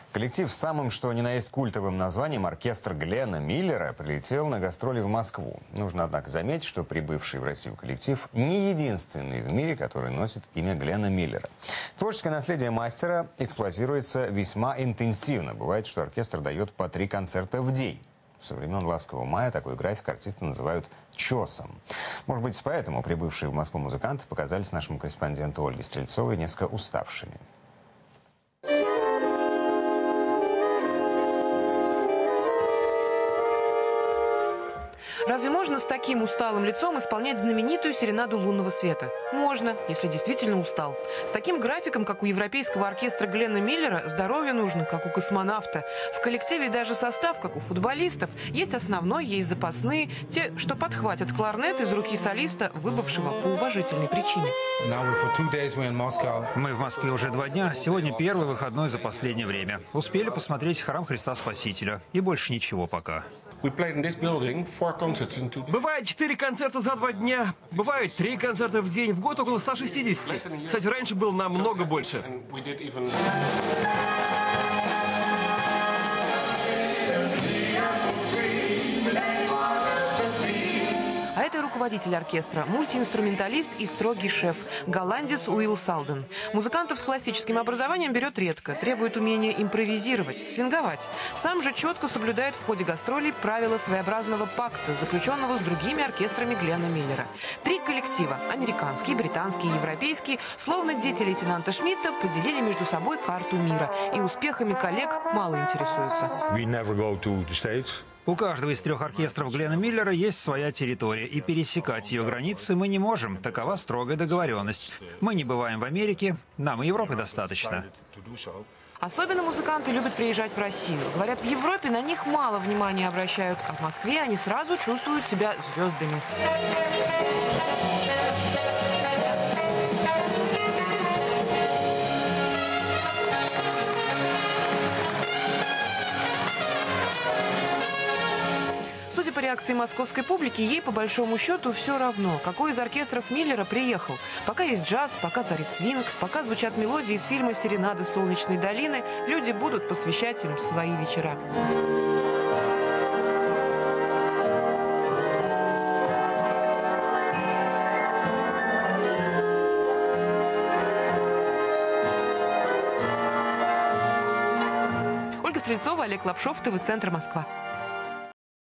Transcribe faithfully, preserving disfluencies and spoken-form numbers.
Коллектив с самым что ни на есть культовым названием «Оркестр Глена Миллера» прилетел на гастроли в Москву. Нужно, однако, заметить, что прибывший в Россию коллектив не единственный в мире, который носит имя Глена Миллера. Творческое наследие мастера эксплуатируется весьма интенсивно. Бывает, что оркестр дает по три концерта в день. Со времен «Ласкового мая» такой график артисты называют «чосом». Может быть, поэтому прибывшие в Москву музыканты показались нашему корреспонденту Ольге Стрельцовой несколько уставшими. Разве можно с таким усталым лицом исполнять знаменитую серенаду лунного света? Можно, если действительно устал. С таким графиком, как у европейского оркестра Глена Миллера, здоровье нужно, как у космонавта. В коллективе даже состав, как у футболистов. Есть основной, есть запасные, те, что подхватят кларнет из руки солиста, выбывшего по уважительной причине. Мы в Москве уже два дня. Сегодня первый выходной за последнее время. Успели посмотреть храм Христа Спасителя. И больше ничего пока. Бывает четыре концерта за два дня, бывает три концерта в день, в год около ста шестидесяти. Кстати, раньше было намного больше. А это руководитель оркестра, мультиинструменталист и строгий шеф, голландец Уилл Салден. Музыкантов с классическим образованием берет редко, требует умения импровизировать, свинговать. Сам же четко соблюдает в ходе гастролей правила своеобразного пакта, заключенного с другими оркестрами Глена Миллера. Три коллектива – американский, британский и европейский, словно дети лейтенанта Шмидта, поделили между собой карту мира. И успехами коллег мало интересуются. У каждого из трех оркестров Глена Миллера есть своя территория, и пересекать ее границы мы не можем. Такова строгая договоренность. Мы не бываем в Америке, нам и Европы достаточно. Особенно музыканты любят приезжать в Россию. Говорят, в Европе на них мало внимания обращают, а в Москве они сразу чувствуют себя звездами. Судя по реакции московской публики, ей по большому счету все равно, какой из оркестров Миллера приехал. Пока есть джаз, пока царит свинг, пока звучат мелодии из фильма «Серенады Солнечной долины», люди будут посвящать им свои вечера. Ольга Стрельцова, Олег Лапшов, ТВ-центр, Москва.